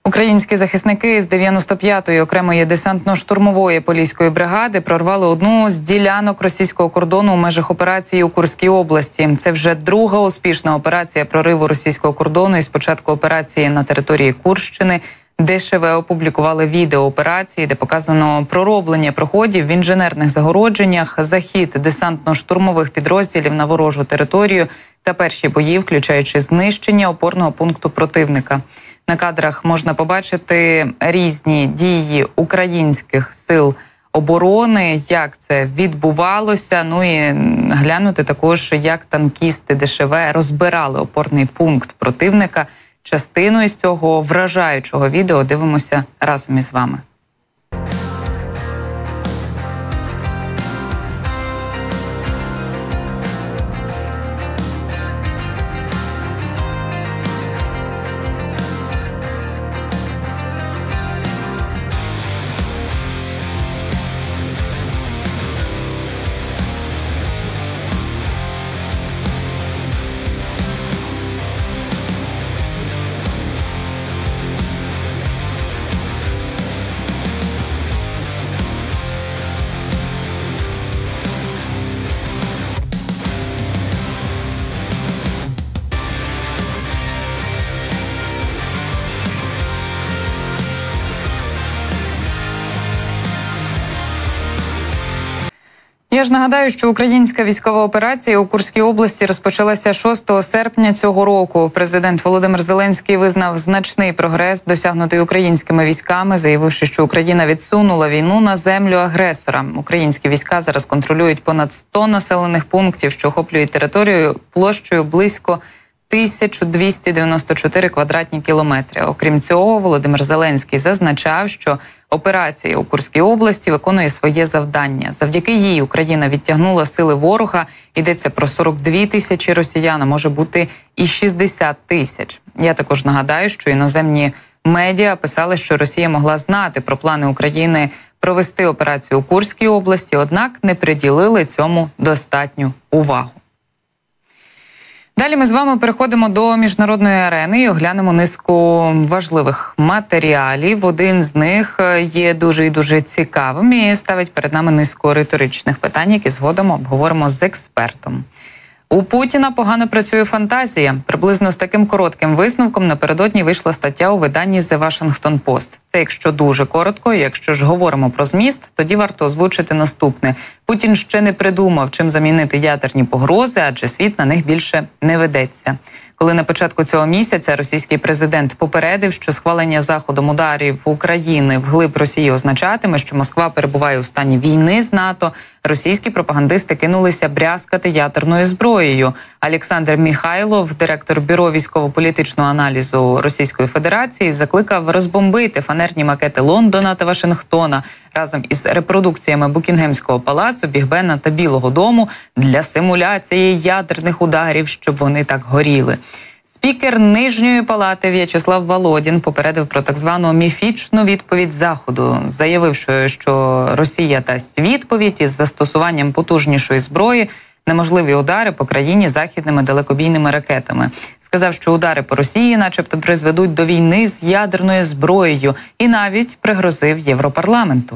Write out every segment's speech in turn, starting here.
Українські захисники з 95-ї окремої десантно-штурмової поліської бригади прорвали одну з ділянок російського кордону у межах операції у Курській області. Це вже друга успішна операція прориву російського кордону із початку операції на території Курщини. ДШВ опублікували відео операції, де показано пророблення проходів в інженерних загородженнях, захід десантно-штурмових підрозділів на ворожу територію та перші бої, включаючи знищення опорного пункту противника. На кадрах можна побачити різні дії українських сил оборони, як це відбувалося, ну і глянути також, як танкісти ДШВ розбирали опорний пункт противника. Частину із цього вражаючого відео дивимося разом із вами. Я ж нагадаю, що українська військова операція у Курській області розпочалася 6 серпня цього року. Президент Володимир Зеленський визнав значний прогрес, досягнутий українськими військами, заявивши, що Україна відсунула війну на землю агресора. Українські війська зараз контролюють понад 100 населених пунктів, що охоплюють територію площею близько 1294 квадратні кілометри. Окрім цього, Володимир Зеленський зазначав, що операція у Курській області виконує своє завдання. Завдяки їй Україна відтягнула сили ворога. Йдеться про 42 тисячі росіян, а може бути і 60 тисяч. Я також нагадаю, що іноземні медіа писали, що Росія могла знати про плани України провести операцію у Курській області, однак не приділили цьому достатню увагу. Далі ми з вами переходимо до міжнародної арени і оглянемо низку важливих матеріалів. Один з них є дуже і дуже цікавим і ставить перед нами низку риторичних питань, які згодом обговоримо з експертом. У Путіна погано працює фантазія. Приблизно з таким коротким висновком напередодні вийшла стаття у виданні The Washington Post. Це якщо дуже коротко, якщо ж говоримо про зміст, тоді варто озвучити наступне. Путін ще не придумав, чим замінити ядерні погрози, адже світ на них більше не ведеться. Коли на початку цього місяця російський президент попередив, що схвалення Заходом ударів України вглиб Росії означатиме, що Москва перебуває у стані війни з НАТО, російські пропагандисти кинулися брязкати ядерною зброєю. Олександр Міхайлов, директор Бюро військово-політичного аналізу Російської Федерації, закликав розбомбити фанерні макети Лондона та Вашингтона разом із репродукціями Букінгемського палацу, Біг-Бена та Білого дому для симуляції ядерних ударів, щоб вони так горіли. Спікер Нижньої палати В'ячеслав Володін попередив про так звану міфічну відповідь Заходу, заявивши, що Росія дасть відповідь із застосуванням потужнішої зброї на можливі удари по країні західними далекобійними ракетами. Сказав, що удари по Росії начебто призведуть до війни з ядерною зброєю і навіть пригрозив Європарламенту.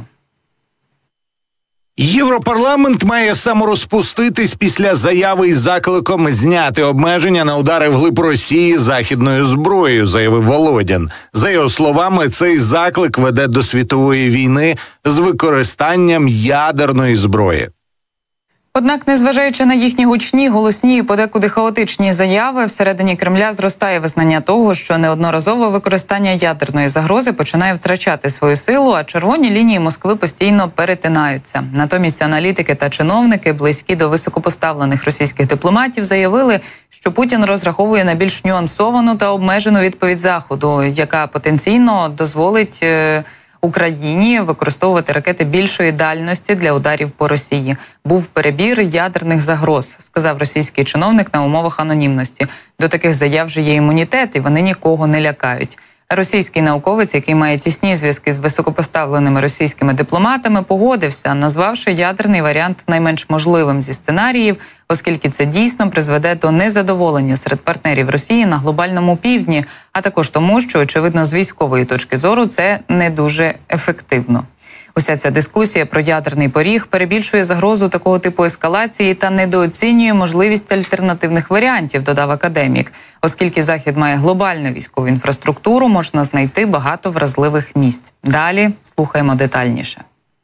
Європарламент має саморозпуститись після заяви із закликом зняти обмеження на удари вглиб Росії західною зброєю, заявив Володін. За його словами, цей заклик веде до світової війни з використанням ядерної зброї. Однак, незважаючи на їхні гучні, голосні і подекуди хаотичні заяви, всередині Кремля зростає визнання того, що неодноразове використання ядерної загрози починає втрачати свою силу, а червоні лінії Москви постійно перетинаються. Натомість аналітики та чиновники, близькі до високопоставлених російських дипломатів, заявили, що Путін розраховує на більш нюансовану та обмежену відповідь Заходу, яка потенційно дозволить Україні використовувати ракети більшої дальності для ударів по Росії. Був перебір ядерних загроз, сказав російський чиновник на умовах анонімності. До таких заяв вже є імунітет, і вони нікого не лякають. Російський науковець, який має тісні зв'язки з високопоставленими російськими дипломатами, погодився, назвавши ядерний варіант найменш можливим зі сценаріїв, оскільки це дійсно призведе до незадоволення серед партнерів Росії на глобальному півдні, а також тому, що, очевидно, з військової точки зору це не дуже ефективно. Уся ця дискусія про ядерний поріг перебільшує загрозу такого типу ескалації та недооцінює можливість альтернативних варіантів, додав академік. Оскільки Захід має глобальну військову інфраструктуру, можна знайти багато вразливих місць. Далі слухаємо детальніше.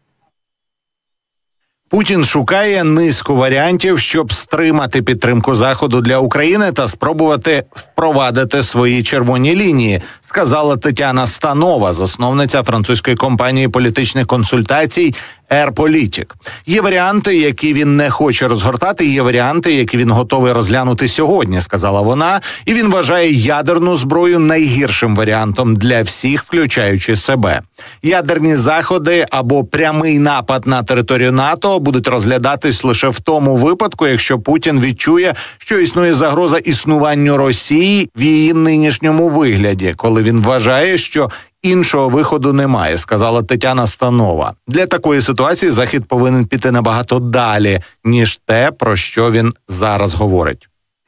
Путін шукає низку варіантів, щоб стримати підтримку Заходу для України та спробувати впровадити свої червоні лінії, сказала Тетяна Станова, засновниця французької компанії політичних консультацій «Air-Politik». Є варіанти, які він не хоче розгортати, є варіанти, які він готовий розглянути сьогодні, сказала вона, і він вважає ядерну зброю найгіршим варіантом для всіх, включаючи себе. Ядерні заходи або прямий напад на територію НАТО будуть розглядатись лише в тому випадку, якщо Путін відчує, що існує загроза існуванню Росії в її нинішньому вигляді, коли він вважає, що іншого виходу немає, сказала Тетяна Станова. Для такої ситуації Захід повинен піти набагато далі, ніж те, про що він зараз говорить.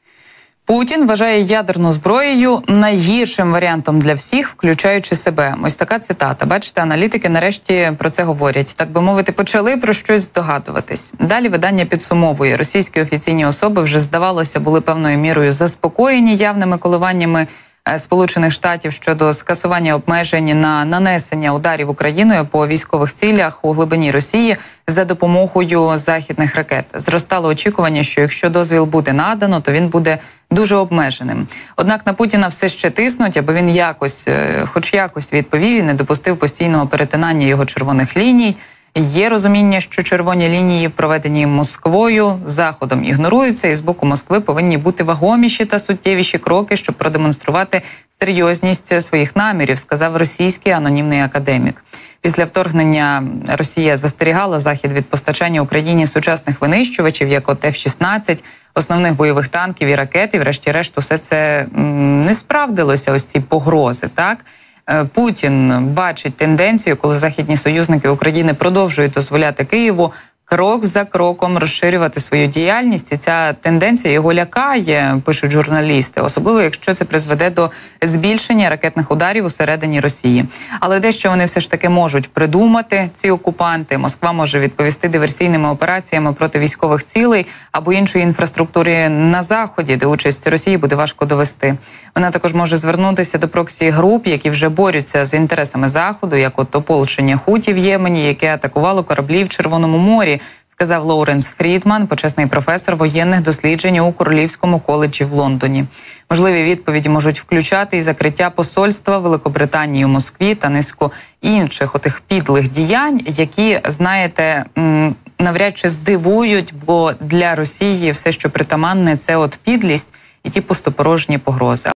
Путін вважає ядерну зброєю найгіршим варіантом для всіх, включаючи себе. Ось така цитата. Бачите, аналітики нарешті про це говорять. Так би мовити, почали про щось здогадуватись. Далі видання підсумовує. Російські офіційні особи вже, здавалося, були певною мірою заспокоєні явними коливаннями Сполучених Штатів щодо скасування обмежень на нанесення ударів Україною по військових цілях у глибині Росії за допомогою західних ракет. Зростало очікування, що якщо дозвіл буде надано, то він буде дуже обмеженим. Однак на Путіна все ще тиснуть, аби він хоч якось відповів і не допустив постійного перетинання його червоних ліній. Є розуміння, що червоні лінії, проведені Москвою, Заходом ігноруються, і з боку Москви повинні бути вагоміші та суттєвіші кроки, щоб продемонструвати серйозність своїх намірів, сказав російський анонімний академік. Після вторгнення Росія застерігала Захід від постачання Україні сучасних винищувачів, як от F-16, основних бойових танків і ракет, і врешті-решт усе це не справдилося, ось ці погрози, так? Путін бачить тенденцію, коли західні союзники України продовжують дозволяти Києву крок за кроком розширювати свою діяльність. І ця тенденція його лякає, пишуть журналісти, особливо якщо це призведе до збільшення ракетних ударів усередині Росії. Але дещо вони все ж таки можуть придумати, ці окупанти. Москва може відповісти диверсійними операціями проти військових цілей або іншої інфраструктури на Заході, де участь Росії буде важко довести. Вона також може звернутися до проксі-груп, які вже борються з інтересами Заходу, як от ополчення Хуті в Ємені, яке атакувало кораблі в Червоному морі, сказав Лоуренс Фрідман, почесний професор воєнних досліджень у Королівському коледжі в Лондоні. Можливі відповіді можуть включати і закриття посольства Великобританії у Москві та низку інших отих підлих діянь, які, знаєте, навряд чи здивують, бо для Росії все, що притаманне, це от підлість і ті пустопорожні погрози.